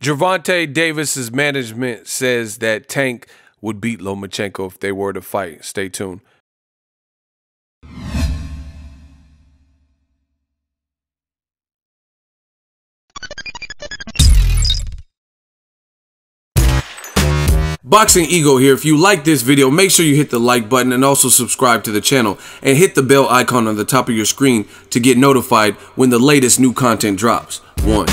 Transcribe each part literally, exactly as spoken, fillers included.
Gervonta Davis's management says that Tank would beat Lomachenko if they were to fight. Stay tuned. Boxing Ego here. If you like this video, make sure you hit the like button and also subscribe to the channel and hit the bell icon on the top of your screen to get notified when the latest new content drops. One.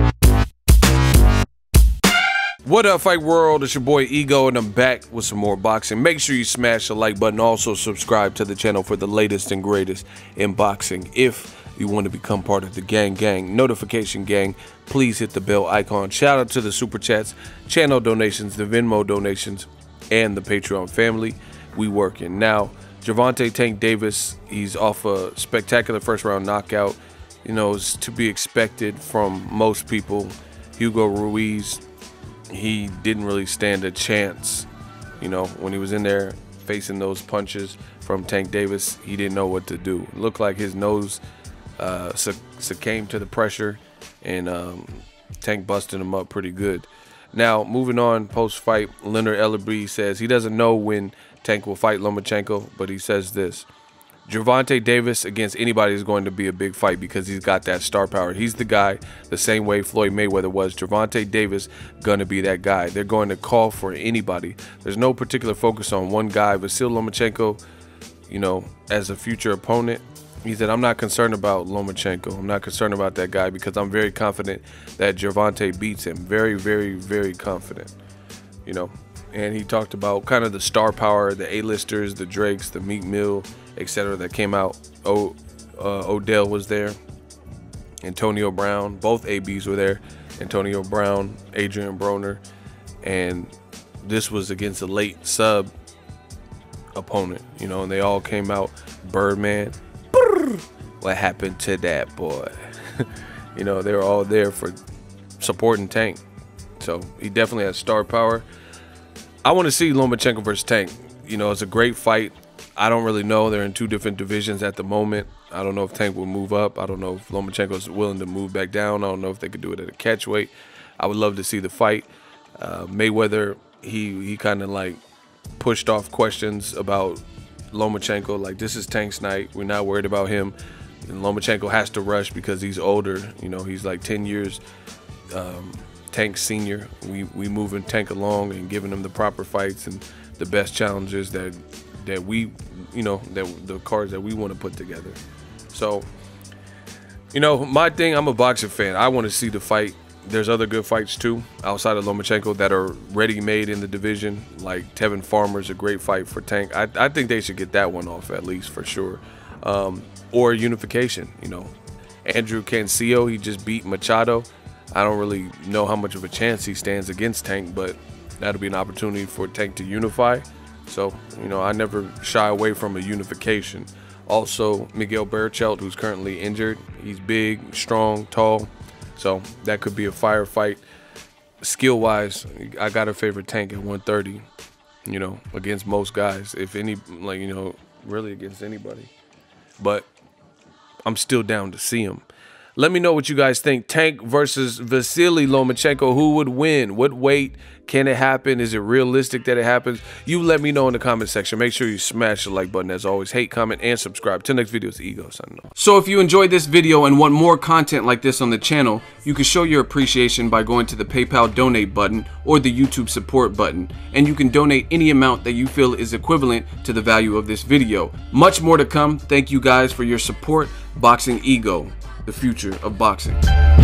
What up, Fight World? It's your boy Ego, and I'm back with some more boxing. Make sure you smash the like button. Also subscribe to the channel for the latest and greatest in boxing. If you want to become part of the gang gang notification gang, please hit the bell icon. Shout out to the super chats, channel donations, the Venmo donations, and the Patreon family. We working now. Gervonta Tank Davis, he's off a spectacular first round knockout. You know, it's to be expected from most people. Hugo Ruiz, he didn't really stand a chance. You know, when he was in there facing those punches from Tank Davis, he didn't know what to do. It looked like his nose uh, succumbed to the pressure, and um, Tank busted him up pretty good. Now, moving on, post-fight, Leonard Ellerbe says he doesn't know when Tank will fight Lomachenko, but he says this: Gervonta Davis against anybody is going to be a big fight because he's got that star power. He's the guy, the same way Floyd Mayweather was. Gervonta Davis going to be that guy. They're going to call for anybody. There's no particular focus on one guy. Vasyl Lomachenko, you know, as a future opponent, he said, I'm not concerned about Lomachenko. I'm not concerned about that guy because I'm very confident that Gervonta beats him. Very, very, very confident, you know. And he talked about kind of the star power, the A-listers, the Drakes, the Meek Mill, et cetera that came out. O, uh, Odell was there. Antonio Brown, both A Bs were there. Antonio Brown, Adrian Broner, and this was against a late sub opponent, you know, and they all came out. Birdman, what happened to that boy? You know, they were all there for supporting Tank. So he definitely has star power. I want to see Lomachenko versus Tank. You know, it's a great fight. I don't really know. They're in two different divisions at the moment. I don't know if Tank will move up. I don't know if Lomachenko's willing to move back down. I don't know if they could do it at a catch weight. I would love to see the fight. Uh, Mayweather, he he kind of like pushed off questions about Lomachenko. Like, this is Tank's night. We're not worried about him. And Lomachenko has to rush because he's older. You know, he's like ten years um, Tank senior. We we moving Tank along and giving him the proper fights and the best challenges that that we, you know, that the cards that we want to put together. So, you know, my thing, I'm a boxing fan. I want to see the fight. There's other good fights too outside of Lomachenko that are ready-made in the division. Like Tevin Farmer's a great fight for Tank. I, I think they should get that one off at least for sure. Um, or unification, you know. Andrew Cancio, he just beat Machado. I don't really know how much of a chance he stands against Tank, but that'll be an opportunity for Tank to unify. So, you know, I never shy away from a unification. Also, Miguel Berchelt, who's currently injured. He's big, strong, tall. So that could be a firefight. Skill-wise, I got to favor Tank at one thirty, you know, against most guys. If any, like, you know, really against anybody. But I'm still down to see him. Let me know what you guys think. Tank versus Vasily Lomachenko. Who would win? What weight? Can it happen? Is it realistic that it happens? You let me know in the comment section. Make sure you smash the like button as always. Hate, comment, and subscribe. Till next video, it's Ego signing off. So if you enjoyed this video and want more content like this on the channel, you can show your appreciation by going to the PayPal donate button or the YouTube support button. And you can donate any amount that you feel is equivalent to the value of this video. Much more to come. Thank you guys for your support. Boxing Ego, the future of boxing.